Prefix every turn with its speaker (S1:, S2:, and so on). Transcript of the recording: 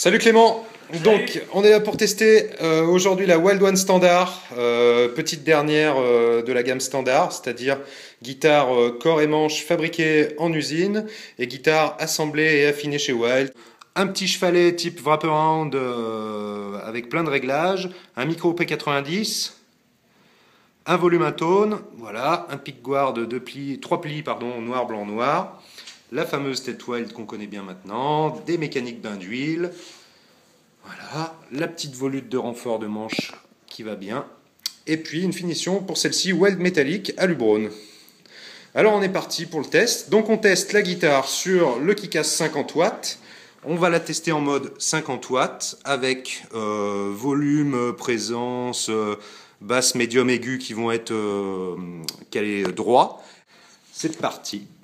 S1: Salut Clément. Donc on est là pour tester aujourd'hui la Wild One Standard, petite dernière de la gamme standard, c'est-à-dire guitare corps et manche fabriquée en usine et guitare assemblée et affinée chez Wild. Un petit chevalet type wraparound avec plein de réglages, un micro P90, un volume à tone, voilà, un pickguard de 3 plis pardon, noir, blanc, noir, la fameuse tête Wild qu'on connaît bien maintenant, des mécaniques bain d'huile. Voilà, la petite volute de renfort de manche qui va bien. Et puis une finition pour celle-ci, weld métallique à Lubrone. Alors on est parti pour le test. Donc on teste la guitare sur le Kickaz 50 watts. On va la tester en mode 50 watts avec volume, présence, basse, médium, aigu qui vont être calés droit. C'est parti.